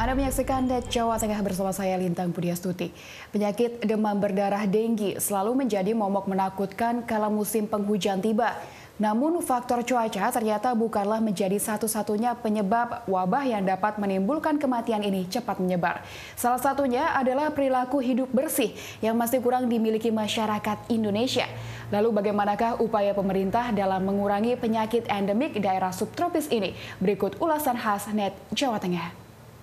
Anda menyaksikan Net Jawa Tengah bersama saya Lintang Budiastuti. Penyakit demam berdarah denggi selalu menjadi momok menakutkan kala musim penghujan tiba. Namun faktor cuaca ternyata bukanlah menjadi satu-satunya penyebab wabah yang dapat menimbulkan kematian ini cepat menyebar. Salah satunya adalah perilaku hidup bersih yang masih kurang dimiliki masyarakat Indonesia. Lalu bagaimanakah upaya pemerintah dalam mengurangi penyakit endemik daerah subtropis ini? Berikut ulasan khas Net Jawa Tengah.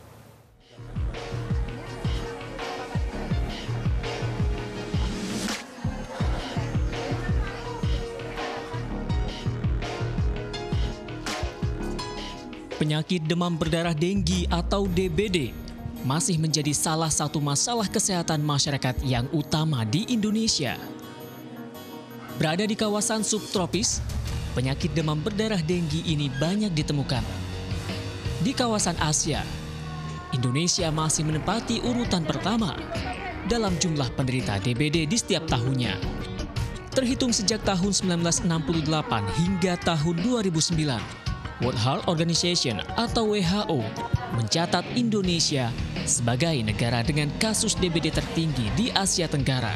Penyakit demam berdarah denggi atau DBD masih menjadi salah satu masalah kesehatan masyarakat yang utama di Indonesia. Berada di kawasan subtropis, penyakit demam berdarah denggi ini banyak ditemukan. Di kawasan Asia, Indonesia masih menempati urutan pertama dalam jumlah penderita DBD di setiap tahunnya. Terhitung sejak tahun 1968 hingga tahun 2009, World Health Organization atau WHO mencatat Indonesia sebagai negara dengan kasus DBD tertinggi di Asia Tenggara.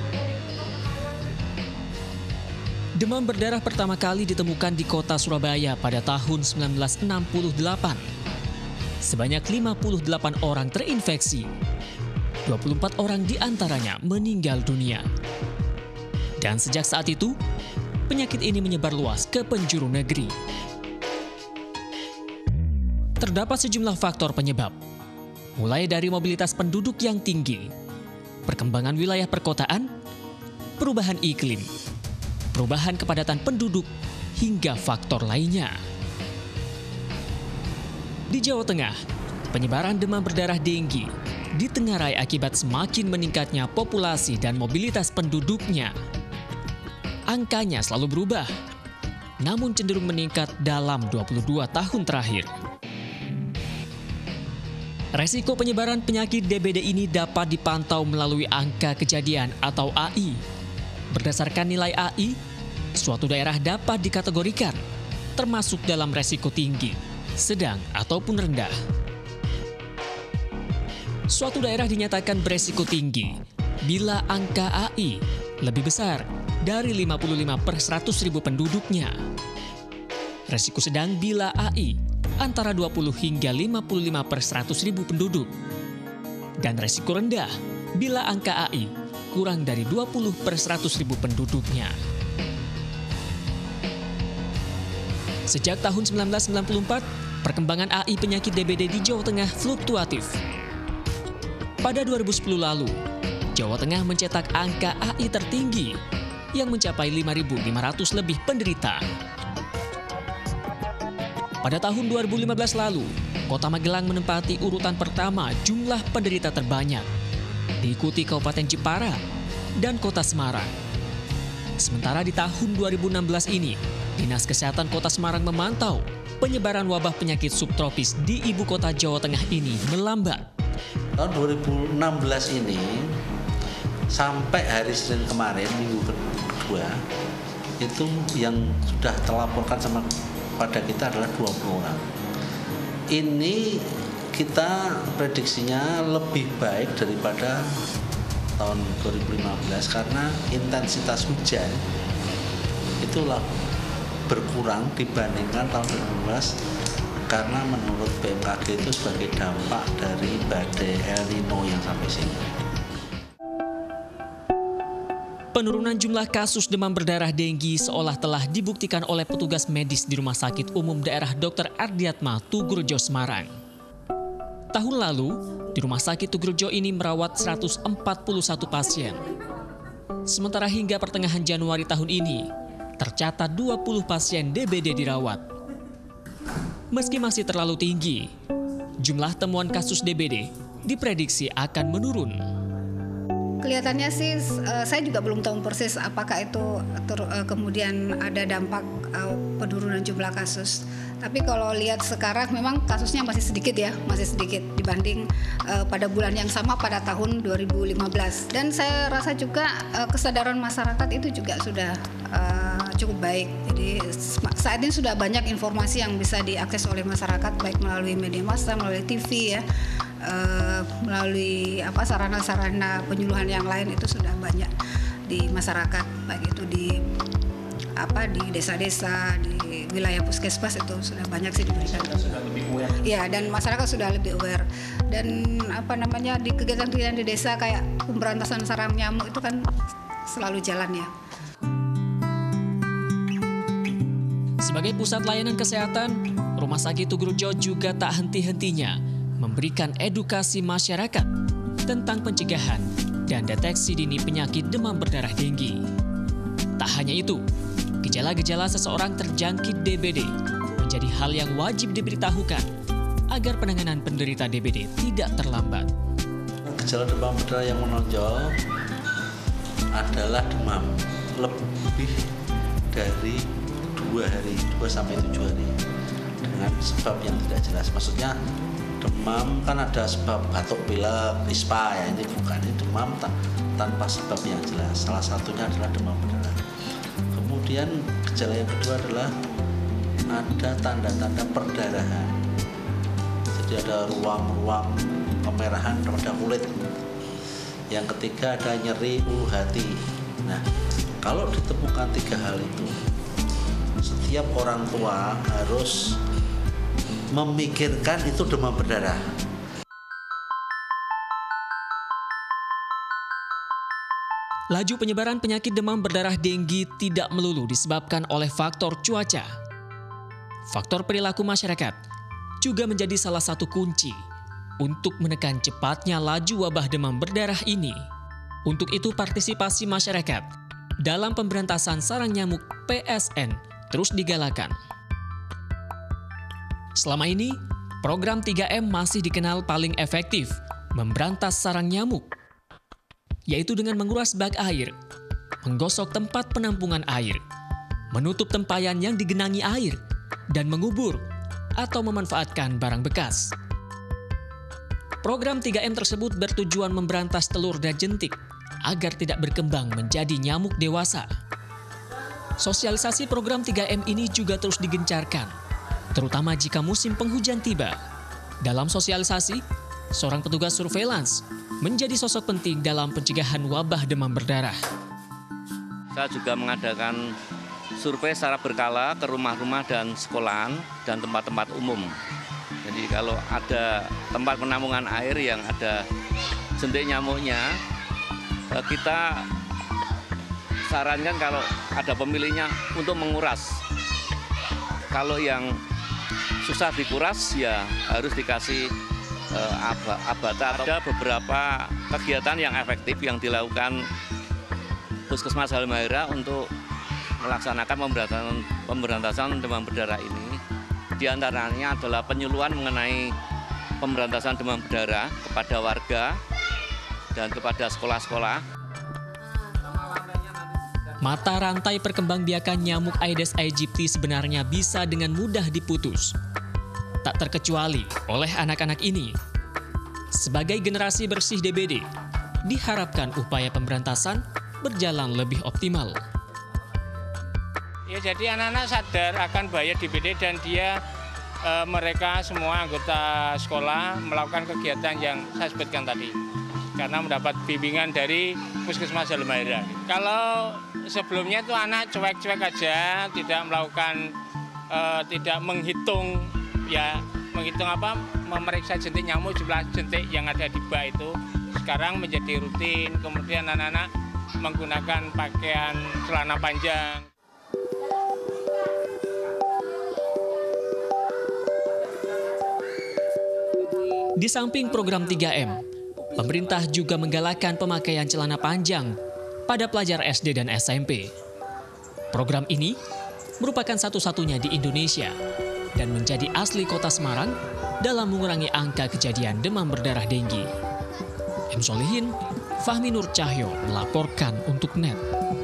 Demam berdarah pertama kali ditemukan di kota Surabaya pada tahun 1968. Sebanyak 58 orang terinfeksi, 24 orang diantaranya meninggal dunia. Dan sejak saat itu, penyakit ini menyebar luas ke penjuru negeri. Terdapat sejumlah faktor penyebab, mulai dari mobilitas penduduk yang tinggi, perkembangan wilayah perkotaan, perubahan iklim, perubahan kepadatan penduduk, hingga faktor lainnya. Di Jawa Tengah, penyebaran demam berdarah denggi ditengarai akibat semakin meningkatnya populasi dan mobilitas penduduknya. Angkanya selalu berubah, namun cenderung meningkat dalam 22 tahun terakhir. Resiko penyebaran penyakit DBD ini dapat dipantau melalui angka kejadian atau AI. Berdasarkan nilai AI, suatu daerah dapat dikategorikan termasuk dalam resiko tinggi, sedang, ataupun rendah. Suatu daerah dinyatakan beresiko tinggi bila angka AI lebih besar dari 55 per 100.000 penduduknya. Resiko sedang bila AI antara 20 hingga 55 per 100.000 penduduk. Dan resiko rendah bila angka AI kurang dari 20 per 100.000 penduduknya. Sejak tahun 1994, perkembangan AI penyakit DBD di Jawa Tengah fluktuatif. Pada 2010 lalu, Jawa Tengah mencetak angka AI tertinggi yang mencapai 5.500 lebih penderita. Pada tahun 2015 lalu, Kota Magelang menempati urutan pertama jumlah penderita terbanyak, diikuti Kabupaten Jepara dan Kota Semarang. Sementara di tahun 2016 ini, Dinas Kesehatan Kota Semarang memantau penyebaran wabah penyakit subtropis di ibu kota Jawa Tengah ini melambat. Tahun 2016 ini, sampai hari Senin kemarin, minggu kedua, itu yang sudah terlaporkan pada kita adalah 20 orang. Ini kita prediksinya lebih baik daripada tahun 2015 karena intensitas hujan itulah berkurang dibandingkan tahun 2015 karena menurut BMKG itu sebagai dampak dari badai El Nino yang sampai sini. Penurunan jumlah kasus demam berdarah denggi seolah telah dibuktikan oleh petugas medis di Rumah Sakit Umum Daerah Dr. Ardiatma Tugurejo Semarang. Tahun lalu, di Rumah Sakit Tugurejo ini merawat 141 pasien. Sementara hingga pertengahan Januari tahun ini, tercatat 20 pasien DBD dirawat. Meski masih terlalu tinggi, jumlah temuan kasus DBD diprediksi akan menurun. Kelihatannya sih, saya juga belum tahu persis apakah itu kemudian ada dampak penurunan jumlah kasus. Tapi kalau lihat sekarang memang kasusnya masih sedikit dibanding pada bulan yang sama pada tahun 2015. Dan saya rasa juga kesadaran masyarakat itu juga sudah cukup baik. Jadi saat ini sudah banyak informasi yang bisa diakses oleh masyarakat, baik melalui media massa, melalui TV ya, melalui sarana-sarana penyuluhan yang lain, itu sudah banyak di masyarakat, baik itu di desa-desa, di wilayah puskesmas, itu sudah banyak sih diberikan. Sudah lebih aware. Ya, dan masyarakat sudah lebih aware. Dan di kegiatan-kegiatan di desa kayak pemberantasan sarang nyamuk itu kan selalu jalan ya. Sebagai pusat layanan kesehatan, Rumah Sakit Tugurejo juga tak henti-hentinya memberikan edukasi masyarakat tentang pencegahan dan deteksi dini penyakit demam berdarah denggi. Tak hanya itu, gejala-gejala seseorang terjangkit DBD menjadi hal yang wajib diberitahukan agar penanganan penderita DBD tidak terlambat. Gejala demam berdarah yang menonjol adalah demam lebih dari 2 sampai 7 hari dengan sebab yang tidak jelas. Maksudnya demam kan ada sebab batuk pilek, ispa ya, ini bukan, ini demam tanpa sebab yang jelas. Salah satunya adalah demam berdarah. Kemudian gejala yang kedua adalah ada tanda-tanda perdarahan. Jadi ada ruang-ruang kemerahan pada kulit. Yang ketiga ada nyeri ulu hati. Nah, kalau ditemukan 3 hal itu, setiap orang tua harus memikirkan itu demam berdarah. Laju penyebaran penyakit demam berdarah denggi tidak melulu disebabkan oleh faktor cuaca. Faktor perilaku masyarakat juga menjadi salah satu kunci untuk menekan cepatnya laju wabah demam berdarah ini. Untuk itu partisipasi masyarakat dalam pemberantasan sarang nyamuk PSN terus digalakan. Selama ini, program 3M masih dikenal paling efektif memberantas sarang nyamuk, yaitu dengan menguras bak air, menggosok tempat penampungan air, menutup tempayan yang digenangi air, dan mengubur atau memanfaatkan barang bekas. Program 3M tersebut bertujuan memberantas telur dan jentik agar tidak berkembang menjadi nyamuk dewasa. Sosialisasi program 3M ini juga terus digencarkan, terutama jika musim penghujan tiba. Dalam sosialisasi, seorang petugas surveillance menjadi sosok penting dalam pencegahan wabah demam berdarah. Saya juga mengadakan survei secara berkala ke rumah-rumah dan sekolahan dan tempat-tempat umum. Jadi kalau ada tempat penampungan air yang ada jentik nyamuknya, kita sarankan kalau ada pemiliknya untuk menguras. Kalau yang susah dikuras ya harus dikasih abata. Ada beberapa kegiatan yang efektif yang dilakukan Puskesmas Halmahera untuk melaksanakan pemberantasan demam berdarah ini. Di antaranya adalah penyuluhan mengenai pemberantasan demam berdarah kepada warga dan kepada sekolah-sekolah. Mata rantai perkembangbiakan nyamuk Aedes aegypti sebenarnya bisa dengan mudah diputus. Tak terkecuali oleh anak-anak ini. Sebagai generasi bersih DBD, diharapkan upaya pemberantasan berjalan lebih optimal. Ya, jadi anak-anak sadar akan bahaya DBD dan mereka semua anggota sekolah melakukan kegiatan yang saya sebutkan tadi. Karena mendapat bimbingan dari Puskesmas Halmahera. Kalau sebelumnya itu anak cuek-cuek aja, tidak melakukan, tidak menghitung, memeriksa jentik nyamuk, jumlah jentik yang ada di bak itu. Sekarang menjadi rutin, kemudian anak-anak menggunakan pakaian celana panjang. Di samping program 3M, pemerintah juga menggalakkan pemakaian celana panjang pada pelajar SD dan SMP. Program ini merupakan satu-satunya di Indonesia dan menjadi asli kota Semarang dalam mengurangi angka kejadian demam berdarah denggi. M. Solihin, Fahmi Nur Cahyo melaporkan untuk NET.